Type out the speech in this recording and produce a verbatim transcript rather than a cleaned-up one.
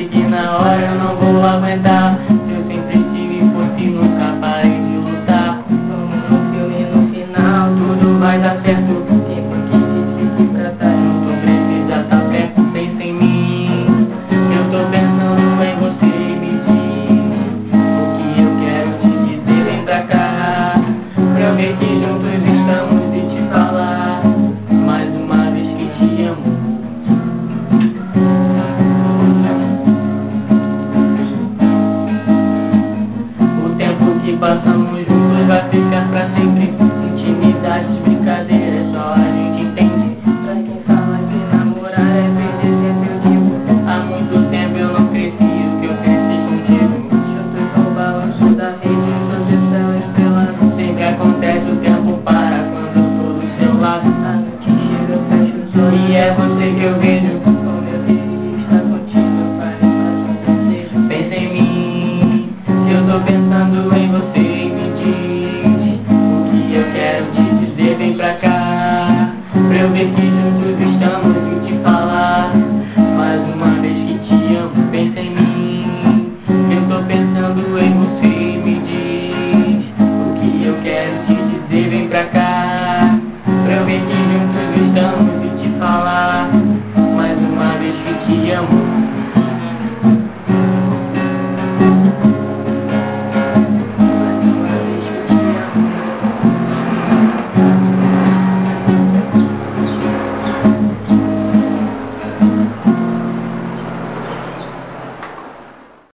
que na hora eu não vou aguentar. Eu sempre tive força e nunca parei de lutar. Como no filme, no final tudo vai dar certo. Quem foi que disse que pra tá junto precisa tá perto? Pensa em mim, eu tô pensando em você. Me diz o que eu quero te dizer. Vem pra cá pra ver que juntos estamos e te falar mais uma vez que te amo. O tempo que passamos juntos